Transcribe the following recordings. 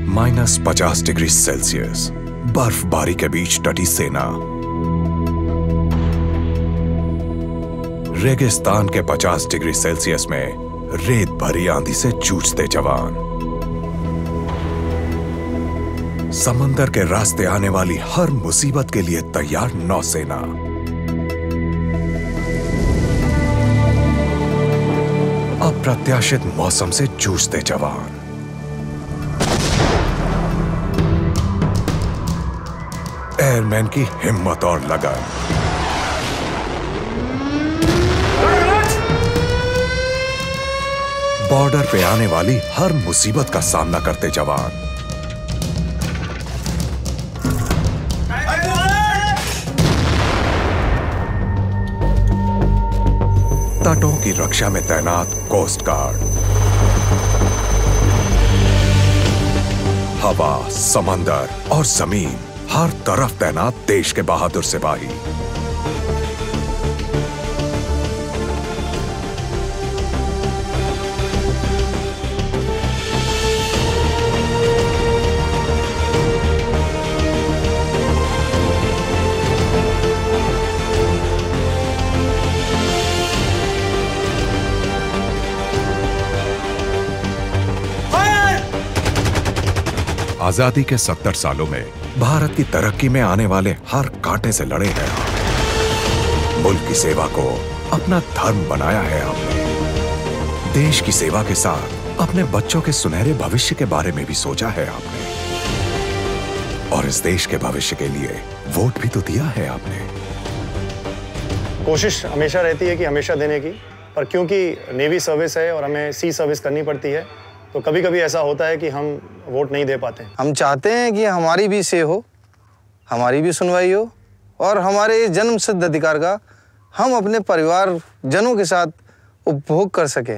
-50 degree Celsius बर्फबारी के बीच डटी सेना, रेगिस्तान के 50 डिग्री सेल्सियस में रेत भरी आंधी से जूझते जवान, समंदर के रास्ते आने वाली हर मुसीबत के लिए तैयार नौसेना, अप्रत्याशित मौसम से जूझते जवान, एयरमैन की हिम्मत और लगन, बॉर्डर पे आने वाली हर मुसीबत का सामना करते जवान, तटों की रक्षा में तैनात कोस्ट गार्ड, हवा, समंदर और जमीन, हर तरफ तैनात देश के बहादुर सिपाही, आजादी के 70 सालों में भारत की तरक्की में आने वाले हर कांटे से लड़े हैं आप। मुल्क की सेवा को अपना धर्म बनाया है आपने। देश की सेवा के साथ अपने बच्चों के सुनहरे भविष्य के बारे में भी सोचा है आपने, और इस देश के भविष्य के लिए वोट भी तो दिया है आपने। कोशिश हमेशा रहती है कि हमेशा देने की, पर क्योंकि नेवी सर्विस है और हमें सी सर्विस करनी पड़ती है, तो कभी कभी ऐसा होता है कि हम वोट नहीं दे पाते। हम चाहते हैं कि हमारी भी से हो, हमारी भी सुनवाई हो, और हमारे जन्म सिद्ध अधिकार का हम अपने परिवार जनों के साथ उपभोग कर सके।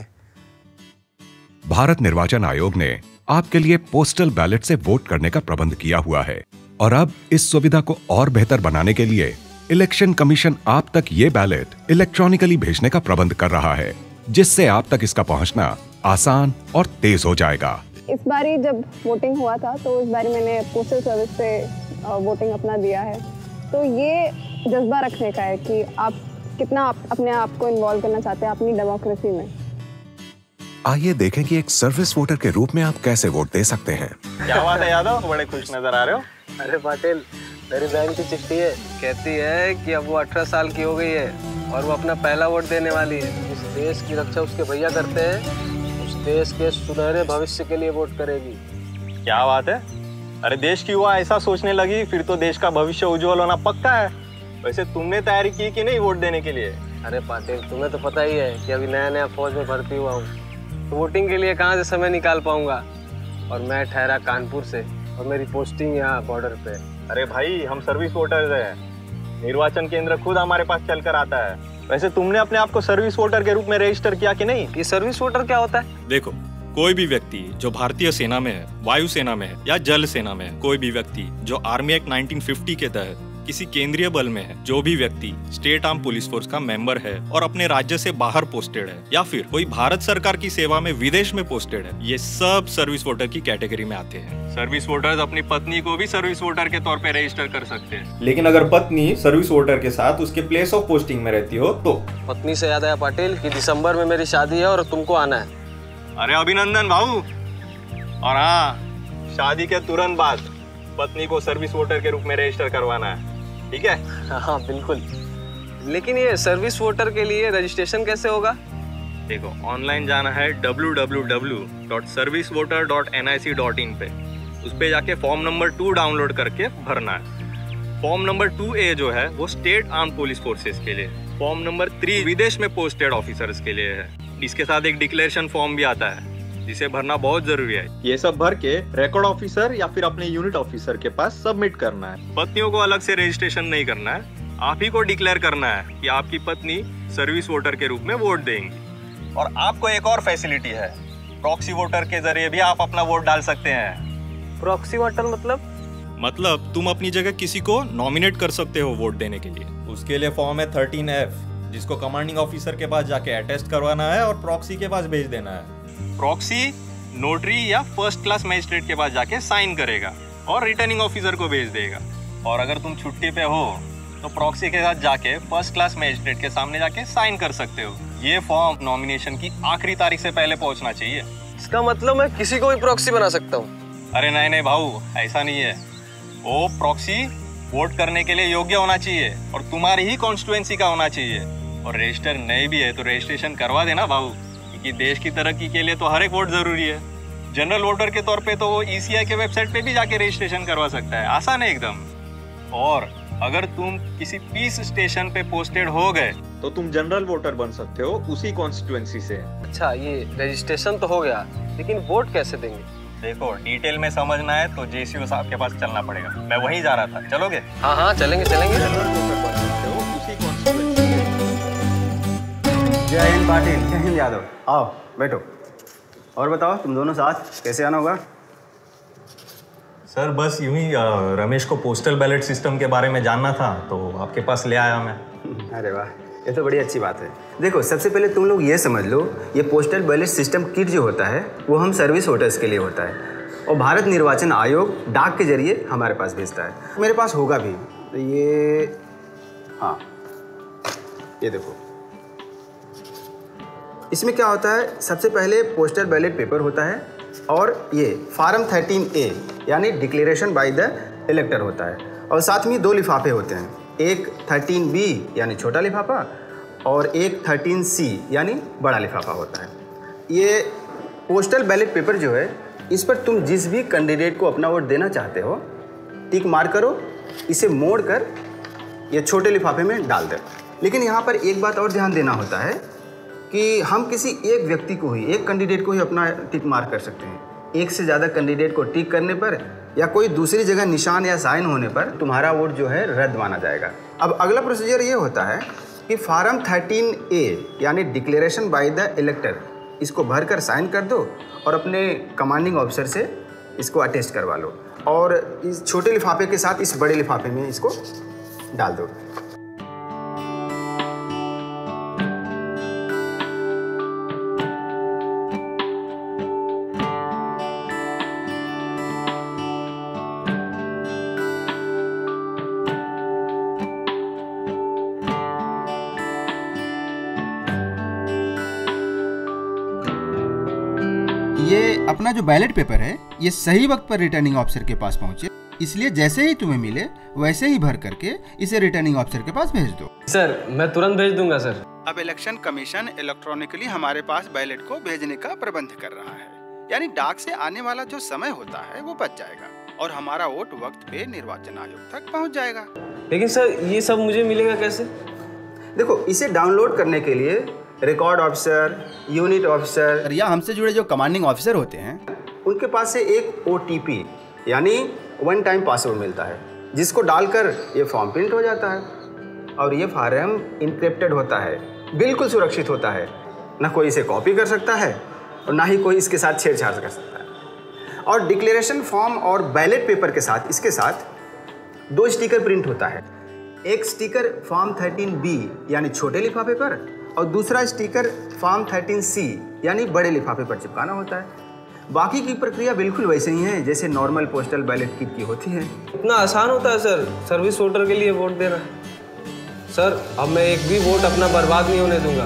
भारत निर्वाचन आयोग ने आपके लिए पोस्टल बैलेट से वोट करने का प्रबंध किया हुआ है, और अब इस सुविधा को और बेहतर बनाने के लिए इलेक्शन कमीशन आप तक ये बैलेट इलेक्ट्रॉनिकली भेजने का प्रबंध कर रहा है, जिससे आप तक इसका पहुंचना आसान और तेज हो जाएगा। इस बारी जब वोटिंग हुआ था तो इस बारी मैंने पोस्टल सर्विस से वोटिंग अपना दिया है, तो ये जज्बा रखने का है कि आप कितना अपने आप को इन्वॉल्व करना चाहते हैं अपनी डेमोक्रेसी में। आइए देखें कि एक सर्विस वोटर के रूप में आप कैसे वोट दे सकते हैं। क्या बात है यादव, बड़े खुश नजर आ रहे हो। अरे पाटिल, मेरी बहन की चिट्ठी है, कहती है कि अब वो 18 साल की हो गई है और वो अपना पहला वोट देने वाली है। इस देश की रक्षा उसके भैया करते हैं, देश के सुनहरे भविष्य के लिए वोट करेगी। क्या बात है। अरे देश की युवा ऐसा सोचने लगी, फिर तो देश का भविष्य उज्जवल होना पक्का है। वैसे तुमने तैयारी की कि नहीं वोट देने के लिए? अरे पाटिल, तुम्हें तो पता ही है कि अभी नया नया फौज में भर्ती हुआ हूँ, तो वोटिंग के लिए कहाँ से समय निकाल पाऊंगा। और मैं ठहरा कानपुर से और मेरी पोस्टिंग यहाँ बॉर्डर पे। अरे भाई, हम सर्विस वोटर्स हैं, निर्वाचन केंद्र खुद हमारे पास चल कर आता है। वैसे तुमने अपने आप को सर्विस वोटर के रूप में रजिस्टर किया कि नहीं? ये सर्विस वोटर क्या होता है? देखो, कोई भी व्यक्ति जो भारतीय सेना में है, वायु सेना में है या जल सेना में है, कोई भी व्यक्ति जो आर्मी एक्ट 1950 के तहत किसी केंद्रीय बल में है, जो भी व्यक्ति स्टेट आर्म पुलिस फोर्स का मेंबर है और अपने राज्य से बाहर पोस्टेड है, या फिर कोई भारत सरकार की सेवा में विदेश में पोस्टेड है, ये सब सर्विस वोटर की कैटेगरी में आते हैं। सर्विस वोटर्स अपनी पत्नी को भी सर्विस वोटर के तौर पे रजिस्टर कर सकते हैं। लेकिन अगर पत्नी सर्विस वोटर के साथ उसके प्लेस ऑफ पोस्टिंग में रहती हो तो। पत्नी से याद आया पाटिल कि दिसंबर में मेरी शादी है और तुमको आना है। अरे अभिनंदन बाबू। और हाँ, शादी के तुरंत बाद पत्नी को सर्विस वोटर के रूप में रजिस्टर करवाना है, ठीक है? हाँ बिल्कुल। लेकिन ये सर्विस वोटर के लिए रजिस्ट्रेशन कैसे होगा? देखो, ऑनलाइन जाना है www.servicevoter.nic.in पे। उस पे जाके फॉर्म नंबर 2 डाउनलोड करके भरना है। फॉर्म नंबर 2A जो है वो स्टेट आर्म पुलिस फोर्सेस के लिए, फॉर्म नंबर 3 विदेश में पोस्टेड ऑफिसर्स के लिए है। इसके साथ एक डिक्लेरेशन फॉर्म भी आता है जिसे भरना बहुत जरूरी है। ये सब भर के रिकॉर्ड ऑफिसर या फिर अपने यूनिट ऑफिसर के पास सबमिट करना है। पत्नियों को अलग से रजिस्ट्रेशन नहीं करना है, आप ही को डिक्लेयर करना है कि आपकी पत्नी सर्विस वोटर के रूप में वोट देंगी। और आपको एक और फैसिलिटी है, प्रॉक्सी वोटर के जरिए भी आप अपना वोट डाल सकते हैं। प्रॉक्सी वोटर मतलब तुम अपनी जगह किसी को नॉमिनेट कर सकते हो वोट देने के लिए। उसके लिए फॉर्म है 13F, जिसको कमांडिंग ऑफिसर के पास जाके अटेस्ट करवाना है और प्रॉक्सी के पास भेज देना है। प्रॉक्सी नोटरी या फर्स्ट क्लास मजिस्ट्रेट के पास जाके साइन करेगा और रिटर्निंग ऑफिसर को भेज देगा। और अगर तुम छुट्टी पे हो तो प्रॉक्सी के साथ जाके फर्स्ट क्लास मजिस्ट्रेट के सामने जाके साइन कर सकते हो। ये फॉर्म नॉमिनेशन की आखिरी तारीख से पहले पहुंचना चाहिए। इसका मतलब मैं किसी को भी प्रॉक्सी बना सकता हूँ? अरे नहीं नहीं भाऊ, ऐसा नहीं है। वो प्रॉक्सी वोट करने के लिए योग्य होना चाहिए और तुम्हारी ही कॉन्स्टिट्यूएंसी का होना चाहिए। और रजिस्टर नहीं भी है तो रजिस्ट्रेशन करवा देना भाऊ, क्योंकि देश की तरक्की के लिए तो हर एक वोट जरूरी है। जनरल वोटर के तौर पे तो वो ECI के वेबसाइट पे भी जाके रजिस्ट्रेशन करवा सकता है, आसान है एकदम। और अगर तुम किसी पीस स्टेशन पे पोस्टेड हो गए तो तुम जनरल वोटर बन सकते हो उसी कॉन्स्टिट्यूएंसी से। अच्छा, ये रजिस्ट्रेशन तो हो गया, लेकिन वोट कैसे देंगे? देखो, डिटेल में समझना है तो JCO साहब के पास चलना पड़ेगा। मैं वहीं जा रहा था, चलोगे? हाँ हाँ, चलेंगे चलेंगे। जनरल वोटर बन सकते हो उसी कॉन्स्टिट्यूएंसी से। जय हिंद पाटिल। जय हिंद यादव। आओ बैठो। और बताओ, तुम दोनों साथ कैसे आना होगा? सर बस यूं ही रमेश को पोस्टल बैलेट सिस्टम के बारे में जानना था तो आपके पास ले आया मैं। अरे वाह, ये तो बड़ी अच्छी बात है। देखो, सबसे पहले तुम लोग ये समझ लो, ये पोस्टल बैलेट सिस्टम किट जो होता है वो हम सर्विस वोटर्स के लिए होता है और भारत निर्वाचन आयोग डाक के जरिए हमारे पास भेजता है। मेरे पास होगा भी तो ये, हाँ ये देखो। इसमें क्या होता है, सबसे पहले पोस्टल बैलेट पेपर होता है और ये फार्म 13A यानी डिक्लेरेशन बाय द इलेक्टर होता है। और साथ में 2 लिफाफे होते हैं, एक 13B यानी छोटा लिफाफा और एक 13C यानी बड़ा लिफाफा होता है। ये पोस्टल बैलेट पेपर जो है, इस पर तुम जिस भी कैंडिडेट को अपना वोट देना चाहते हो टिक मार्क करो, इसे मोड़ कर ये छोटे लिफाफे में डाल दो। लेकिन यहाँ पर एक बात और ध्यान देना होता है कि हम किसी एक व्यक्ति को ही, एक कैंडिडेट को ही अपना टिक मार्क कर सकते हैं। एक से ज़्यादा कैंडिडेट को टिक करने पर या कोई दूसरी जगह निशान या साइन होने पर तुम्हारा वोट जो है रद्द माना जाएगा। अब अगला प्रोसीजर ये होता है कि फार्म 13A यानी डिक्लेरेशन बाय द इलेक्टर, इसको भर कर साइन कर दो और अपने कमांडिंग ऑफिसर से इसको अटेस्ट करवा लो और इस छोटे लिफाफे के साथ इस बड़े लिफाफे में इसको डाल दो। ये अपना जो बैलेट पेपर है ये सही वक्त पर रिटर्निंग ऑफिसर के पास पहुंचे, इसलिए जैसे ही तुम्हें मिले वैसे ही भर करके इसे रिटर्निंग ऑफिसर के पास भेज दो। सर मैं तुरंत भेज दूंगा सर। अब इलेक्शन कमीशन इलेक्ट्रॉनिकली हमारे पास बैलेट को भेजने का प्रबंध कर रहा है, यानी डाक से आने वाला जो समय होता है वो बच जाएगा और हमारा वोट वक्त पे निर्वाचन आयोग तक पहुंच जाएगा। लेकिन सर ये सब मुझे मिलेगा कैसे? देखो, इसे डाउनलोड करने के लिए रिकॉर्ड ऑफिसर, यूनिट ऑफिसर या हमसे जुड़े जो कमांडिंग ऑफिसर होते हैं उनके पास से एक OTP यानी 1 टाइम पासवर्ड मिलता है, जिसको डालकर ये फॉर्म प्रिंट हो जाता है और ये फॉर्म इनक्रिप्टेड होता है, बिल्कुल सुरक्षित होता है। ना कोई इसे कॉपी कर सकता है और ना ही कोई इसके साथ छेड़छाड़ कर सकता है। और डिक्लेरेशन फॉर्म और बैलेट पेपर के साथ इसके साथ 2 स्टिकर प्रिंट होता है। एक स्टिकर फॉर्म 13B यानी छोटे लिफाफे पर और दूसरा स्टिकर फॉर्म 13C यानी बड़े लिफाफे पर चिपकाना होता है। बाकी की प्रक्रिया बिल्कुल वैसे ही है जैसे नॉर्मल पोस्टल बैलेट किट की होती है। इतना आसान होता है सर सर्विस वोटर के लिए वोट देना? सर अब मैं एक भी वोट अपना बर्बाद नहीं होने दूंगा।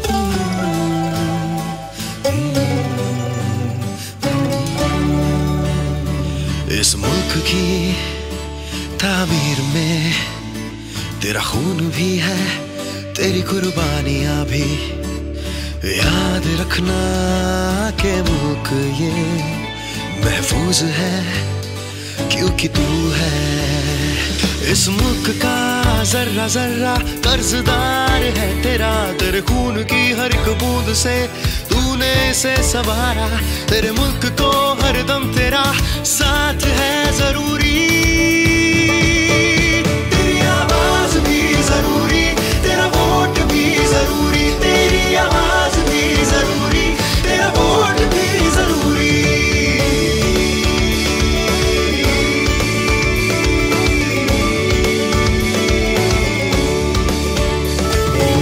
इस मुल्क की तामीर में तेरा खून भी है, तेरी कुर्बानियां भी। याद रखना के मुल्क ये महफूज है क्योंकि तू है। इस मुल्क का जर्रा जर्रा कर्जदार है तेरा, तेरे खून की हर एक बूंद से तूने इसे संवारा। तेरे मुल्क को हरदम तेरा साथ है जरूरी, तेरी आवाज भी जरूरी, तेरा वोट भी जरूरी, तेरी आवाज भी जरूरी, तेरा वोट भी जरूरी।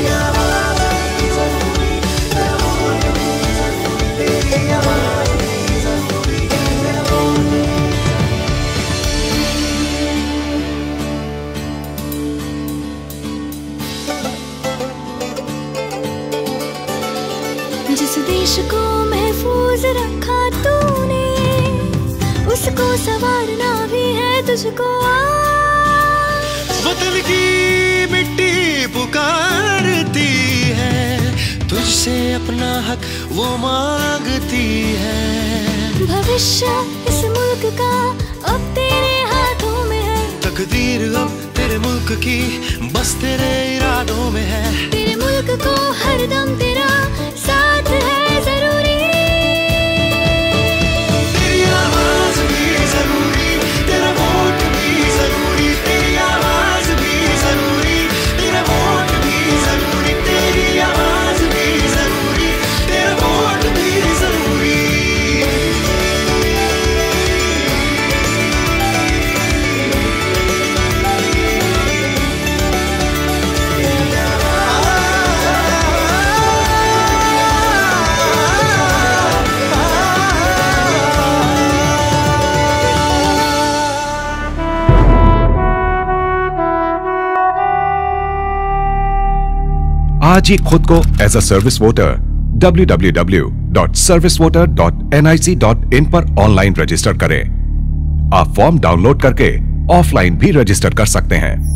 तेरी आवाज भी जरूरी, तेरा वोट भी जरूरी, तेरी आवाज भी जिस देश को महफूज रखा तूने, उसको संवारना भी है तुझको। वतन की मिट्टी पुकारती है, तुझसे अपना हक वो मांगती है। भविष्य इस मुल्क का अब तेरे हाथों में है, तकदीर अब तेरे मुल्क की बस तेरे इरादों में है। तेरे मुल्क को हरदम तेरा साथ है जरूरी। तेरी आवाज भी जरूरी, तेरा वोट भी जरूरी, तेरी आवाज भी जरूरी, तेरा वोट भी जरूरी, तेरी आवाज भी जरूरी, तेरा वोट भी जरूरी। आज ही खुद को as a service voter www.servicevoter.nic.in पर ऑनलाइन रजिस्टर करें। आप फॉर्म डाउनलोड करके ऑफलाइन भी रजिस्टर कर सकते हैं।